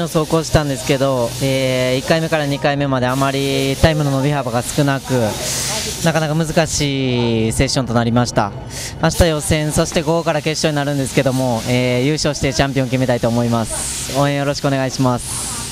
走行したんですけど、1回目から2回目まであまりタイムの伸び幅が少なく、なかなか難しいセッションとなりました。明日予選、そして午後から決勝になるんですけども、優勝してチャンピオンを決めたいと思います。応援よろしくお願いします。